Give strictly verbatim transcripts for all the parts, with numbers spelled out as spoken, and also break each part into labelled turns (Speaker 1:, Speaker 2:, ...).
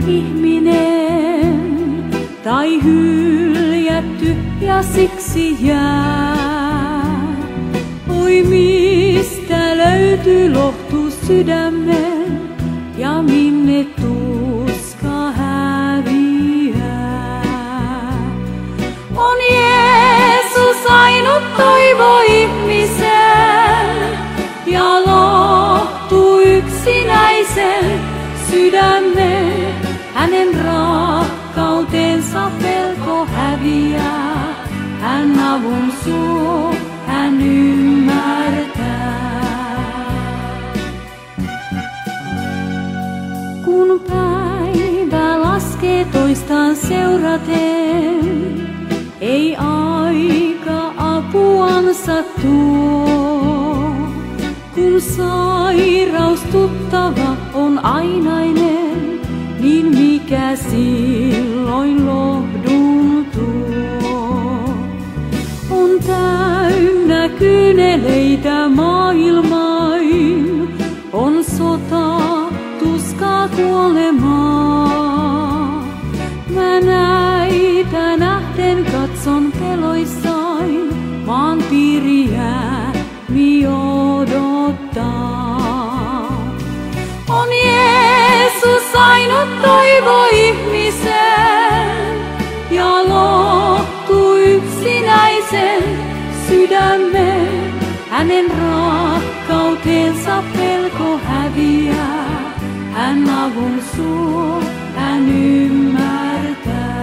Speaker 1: ihminen tai hyljätty ja siksi jää. Oi mistä löytyy lohtu sydämen ja minne tuska häviää. On Jeesus ainut toivo ihmisen ja lohtu yksinäisen sydämen. Hänen rakkautensa pelko häviää, hän avun suo, hän ymmärtää. Kun päivä laskee toistaan seuraten, ei aika apuansa tuo. Kun sairaus tuttava on ainainen, niin mikä silloin lohdun tuo? On täynnä kyyneleitä maailmain, on sota, tuskaa, kuolemaa. Mä näitä nähden katson peloissain, maan piiriä mi odottaa. On Jeesus ainut toivo ihmisen ja lohtu yksinäisen sydämen. Hänen rakkautensa pelko häviää, hän avun suo, hän ymmärtää.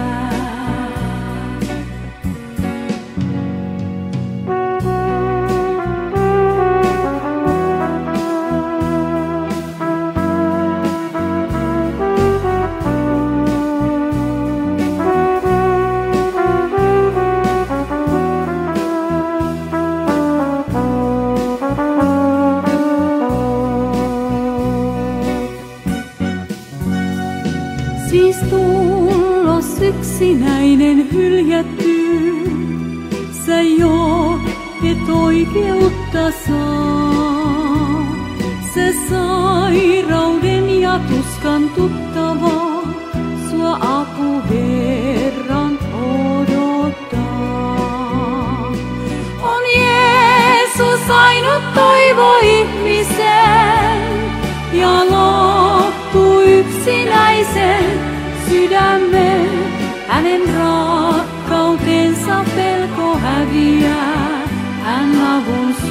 Speaker 1: Siis tullos yksinäinen hyljätty, sä jo et oikeutta saa. Se sairauden ja tuskan tuttava, sua apu Herran odottaa. On Jeesus ainut toivo ihmisen ja lohtu yksinäisen sydämen. Hänen rakkautensa pelko häviää, hän avun